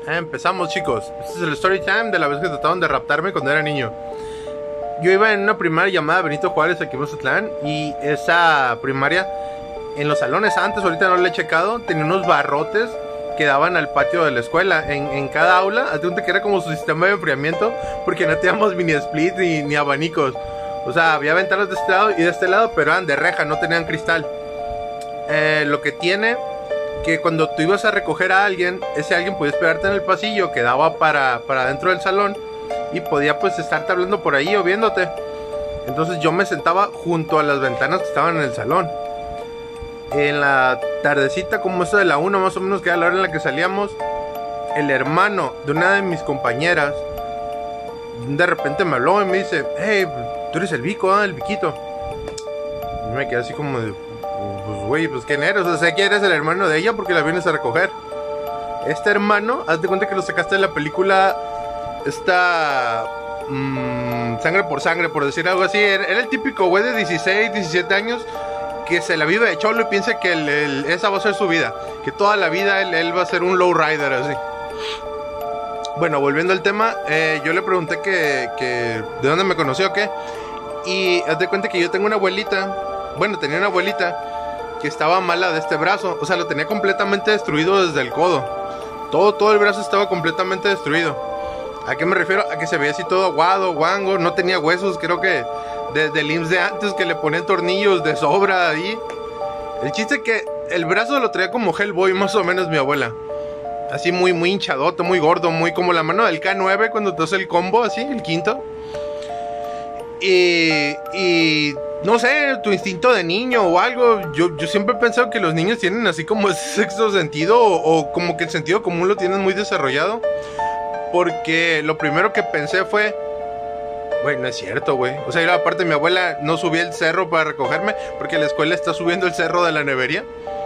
Empezamos, chicos. Este es el story time de la vez que trataron de raptarme cuando era niño. Yo iba en una primaria llamada Benito Juárez aquí en Mazatlán. Y esa primaria, en los salones antes, ahorita no lo he checado, tenía unos barrotes que daban al patio de la escuela. En cada aula, hazte cuenta que era como su sistema de enfriamiento, porque no teníamos mini split ni abanicos. O sea, había ventanas de este lado y de este lado, pero eran de reja, no tenían cristal. Lo que tiene que cuando tú ibas a recoger a alguien, ese alguien podía esperarte en el pasillo que daba para dentro del salón y podía pues estarte hablando por ahí o viéndote. Entonces yo me sentaba junto a las ventanas que estaban en el salón. En la tardecita, como eso de la 1 más o menos, que era la hora en la que salíamos, el hermano de una de mis compañeras de repente me habló y me dice: hey, tú eres el Vico, el Viquito. Y me quedé así como de: pues güey, pues ¿quién eres? O sea, sé que eres el hermano de ella porque la vienes a recoger. Este hermano, haz de cuenta que lo sacaste de la película esta Sangre por Sangre, por decir algo así. Era el típico güey de 16, 17 años que se la vive de cholo y piensa que esa va a ser su vida, que toda la vida él va a ser un lowrider así. Bueno, volviendo al tema, yo le pregunté que de dónde me conoció o qué. Y haz de cuenta que yo tengo una abuelita. Bueno, tenía una abuelita que estaba mala de este brazo. O sea, lo tenía completamente destruido desde el codo. Todo el brazo estaba completamente destruido. ¿A qué me refiero? A que se veía así todo aguado, guango. No tenía huesos, creo que desde el IMSS de antes, que le ponían tornillos de sobra ahí. El chiste es que el brazo lo traía como Hellboy, más o menos, mi abuela. Así muy hinchadote, muy gordo, muy como la mano del K9 cuando te hace el combo, así, el quinto. Y no sé, tu instinto de niño o algo. Yo siempre he pensado que los niños tienen así como ese sexto sentido, o como que el sentido común lo tienen muy desarrollado. Porque lo primero que pensé fue: güey, no es cierto, güey. O sea, aparte mi abuela no subía el cerro para recogerme, porque la escuela está subiendo el cerro de la nevería.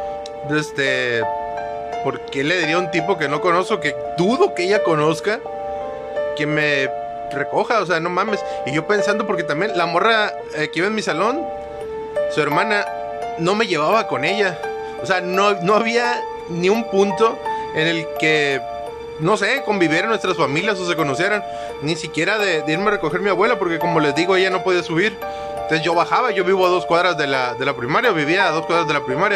¿Por qué le diría a un tipo que no conozco, que dudo que ella conozca, que me recoja? O sea, no mames. Y yo pensando, porque también la morra que iba en mi salón, su hermana, no me llevaba con ella. O sea, no había ni un punto en el que, no sé, convivieran nuestras familias o se conocieran. Ni siquiera de irme a recoger a mi abuela, porque como les digo, ella no podía subir. Entonces yo bajaba. Yo vivo a 2 cuadras de la primaria. Vivía a 2 cuadras de la primaria.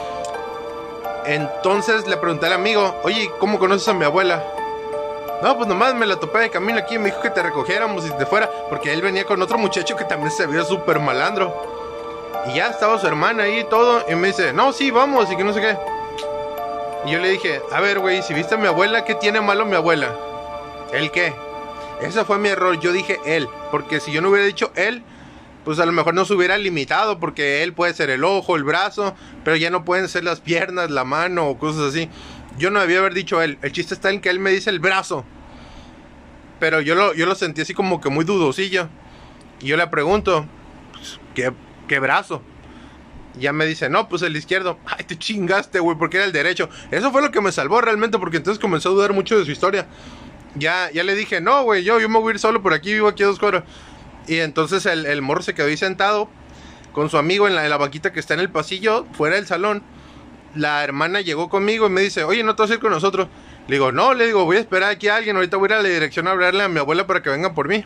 Entonces le pregunté al amigo: oye, ¿cómo conoces a mi abuela? No, pues nomás me la topé de camino aquí, me dijo que te recogiéramos y te fuera, porque él venía con otro muchacho que también se veía súper malandro. Y ya estaba su hermana ahí y todo, y me dice: no, sí, vamos, y que no sé qué. Y yo le dije: a ver, güey, si viste a mi abuela, ¿qué tiene malo mi abuela? ¿El qué? Ese fue mi error, yo dije él, porque si yo no hubiera dicho él, pues a lo mejor no se hubiera limitado, porque él puede ser el ojo, el brazo, pero ya no pueden ser las piernas, la mano o cosas así. Yo no debía haber dicho él. El chiste está en que él me dice el brazo, pero yo lo sentí así como que muy dudosillo. Y yo le pregunto: pues, ¿qué brazo? Y ya me dice: no, pues el izquierdo. Ay, te chingaste, güey, porque era el derecho. Eso fue lo que me salvó realmente, porque entonces comenzó a dudar mucho de su historia. Ya le dije: no, güey, yo me voy a ir solo por aquí, vivo aquí a 2 cuadras. Y entonces el morro se quedó ahí sentado con su amigo en la banquita que está en el pasillo, fuera del salón. La hermana llegó conmigo y me dice: oye, ¿no te vas a ir con nosotros? Le digo: no, le digo, voy a esperar aquí a alguien. Ahorita voy a ir a la dirección a hablarle a mi abuela para que venga por mí.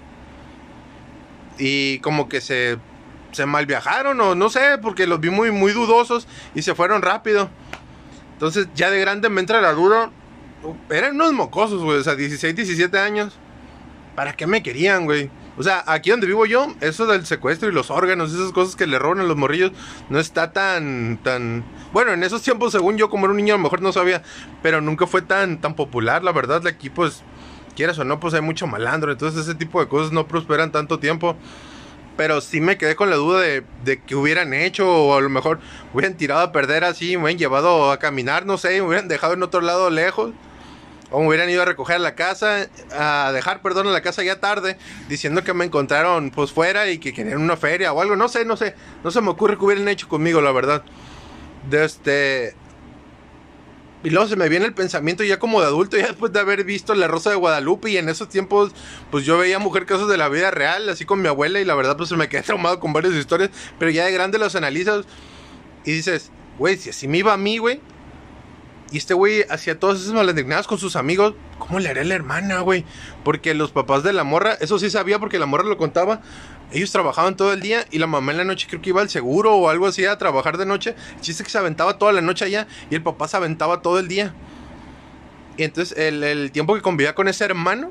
Y como que se mal viajaron, o no sé, porque los vi muy dudosos y se fueron rápido. Entonces ya de grande me entra la duda. Eran unos mocosos, güey, o sea, 16, 17 años. ¿Para qué me querían, güey? O sea, aquí donde vivo yo, eso del secuestro y los órganos, esas cosas que le roban a los morrillos, no está tan... Bueno, en esos tiempos, según yo, como era un niño, a lo mejor no sabía, pero nunca fue tan popular, la verdad. Aquí, pues, quieras o no, pues hay mucho malandro, entonces ese tipo de cosas no prosperan tanto tiempo. Pero sí me quedé con la duda de que hubieran hecho, o a lo mejor hubieran tirado a perder así, me hubieran llevado a caminar, no sé, me hubieran dejado en otro lado lejos. O me hubieran ido a recoger a la casa, a dejar, perdón, a la casa ya tarde, diciendo que me encontraron pues fuera y que querían una feria o algo, no sé, no se me ocurre que hubieran hecho conmigo, la verdad. Y luego se me viene el pensamiento ya como de adulto, ya después de haber visto La Rosa de Guadalupe, y en esos tiempos pues yo veía Mujer Casos de la Vida Real, así con mi abuela, y la verdad pues me quedé traumado con varias historias, pero ya de grande los analizas y dices: güey, si así me iba a mí, güey, Y este güey hacía todas esas malandrinadas con sus amigos. ¿Cómo le haría la hermana, güey? Porque los papás de la morra, eso sí sabía porque la morra lo contaba. Ellos trabajaban todo el día y la mamá en la noche creo que iba al seguro o algo así a trabajar de noche. El chiste es que se aventaba toda la noche allá y el papá se aventaba todo el día. Y entonces el tiempo que convivía con ese hermano,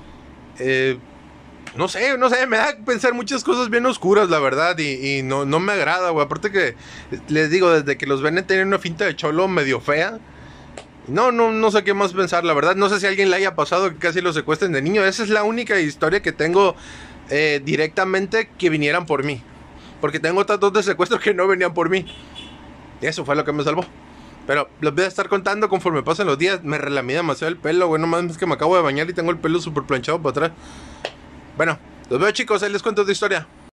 no sé, me da a pensar muchas cosas bien oscuras, la verdad, y no me agrada, güey. Aparte que, les digo, desde que los ven tener una finta de cholo medio fea. No sé qué más pensar, la verdad. No sé si a alguien le haya pasado que casi lo secuestren de niño. Esa es la única historia que tengo directamente que vinieran por mí. Porque tengo otras dos de secuestro que no venían por mí. Y eso fue lo que me salvó. Pero los voy a estar contando conforme pasen los días. Me relamí demasiado el pelo, güey. No más es que me acabo de bañar y tengo el pelo súper planchado para atrás. Bueno, los veo, chicos. Ahí les cuento otra historia.